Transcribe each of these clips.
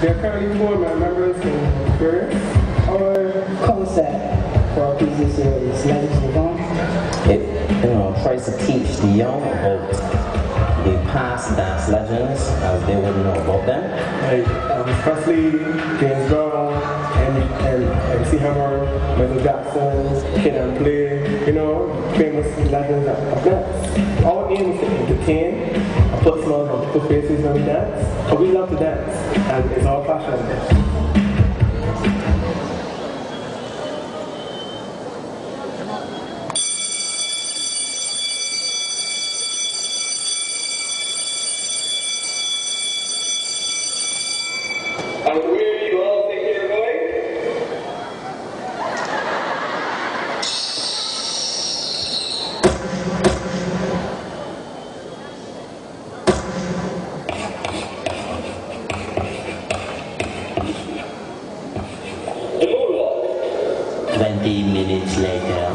They're currently four members in experience. Our concept for our piece is Legends Live On. It tries to teach the young about the past dance legends as they wouldn't know about them. Like Presley, James Brown, and MC Hammer, Michael Jackson, Kid and Play, famous legends of dance. Our aim is to entertain and put smiles on people's faces when we dance. But we love to dance, and it's our passion. Minutes later.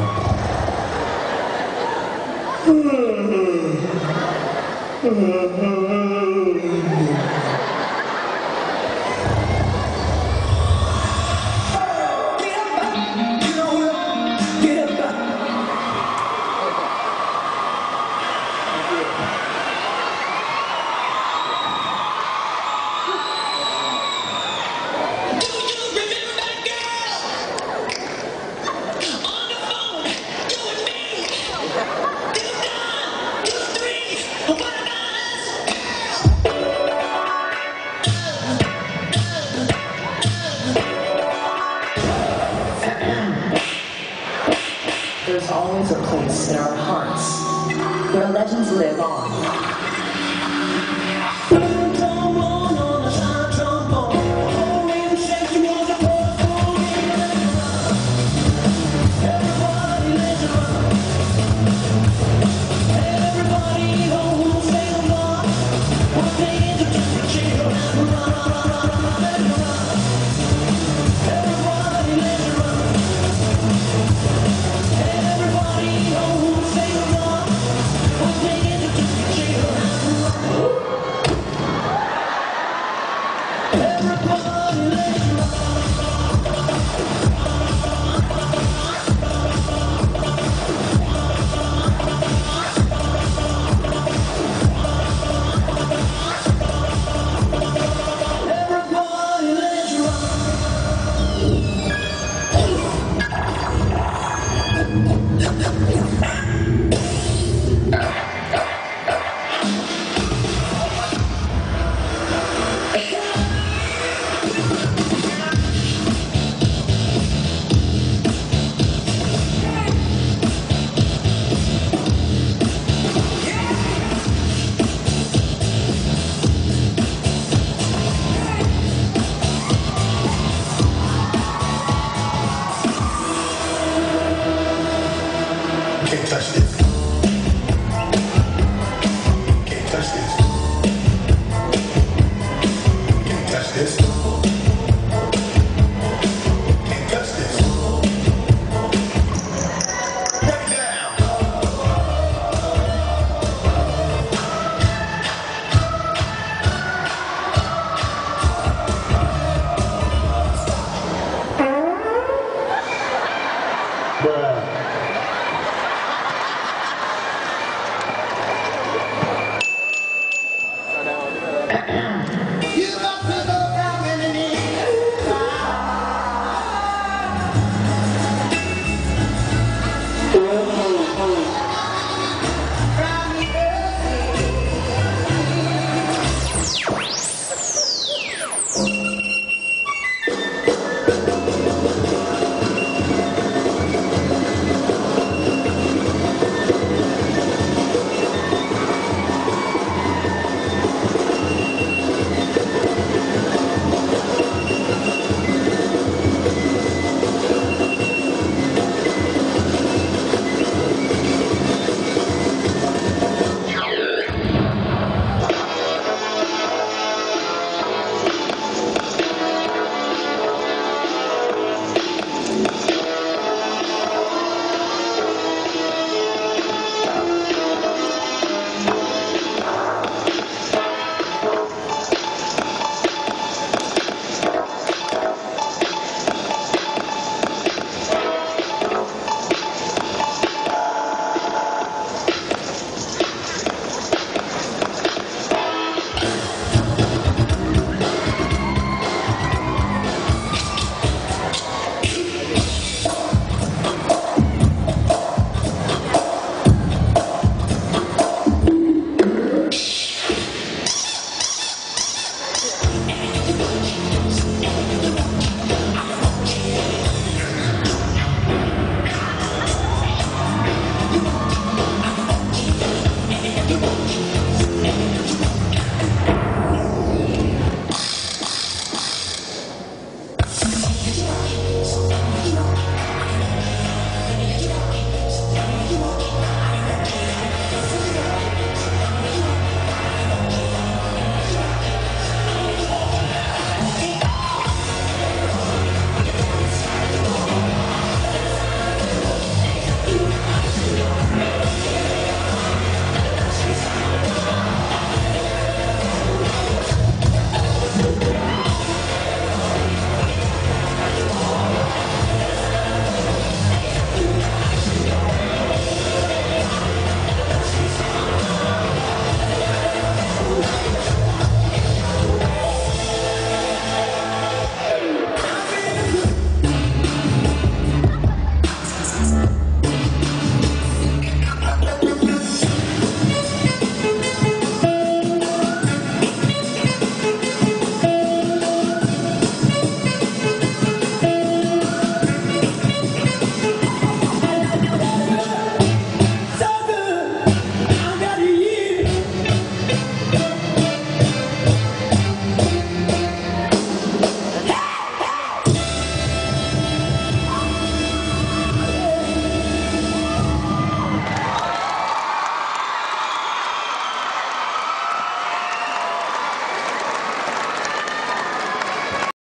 There's always a place in our hearts where legends live on.